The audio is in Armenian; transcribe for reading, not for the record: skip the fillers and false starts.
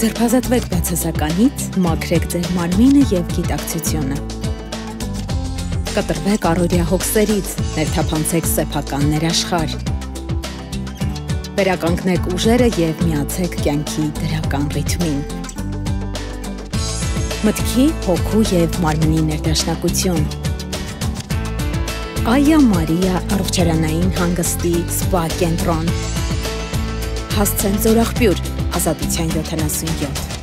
Ձերբազատվեք բացասականից, մաքրեք ձեր մարմինը և գիտակցությունը։ Կտրվեք առօրյա հոգսերից, ներթափանցեք սեփական ներաշխար։ Վերականգնեք ուժերը և միացեք կյանքի դրական ռիթմին։ Մտքի, հոգու և մարմնի ներդաշնակություն։ Այա Մարիա առողջարանային հանգստի սպա կենտրոն։ Հասցեն Զորախբյուր, Ազատության 77։